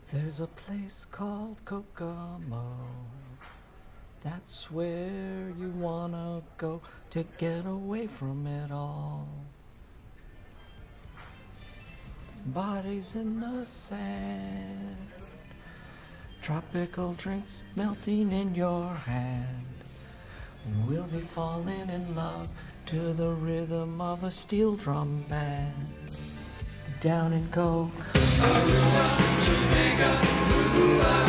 There's a place called Kokomo. That's where you wanna go to get away from it all. Bodies in the sand, tropical drinks melting in your hand. We'll be falling in love to the rhythm of a steel drum band. Down and go. Aruba, Jamaica, Aruba.